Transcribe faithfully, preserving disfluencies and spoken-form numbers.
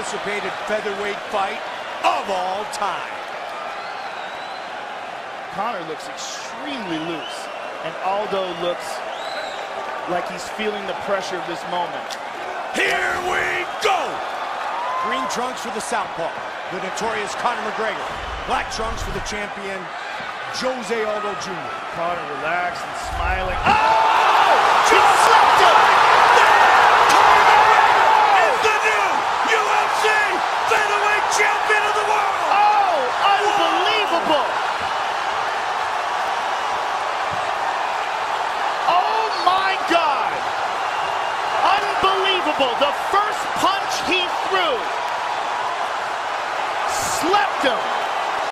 anticipated featherweight fight of all time. Conor looks extremely loose, and Aldo looks like he's feeling the pressure of this moment. Here we go! Green trunks for the southpaw, the notorious Conor McGregor. Black trunks for the champion, Jose Aldo Junior Conor relaxed and smiling. Oh! He slapped him! Conor McGregor is the new U F C featherweight champion of the world! Oh, unbelievable! Oh my God! Unbelievable! The first punch he threw slept him.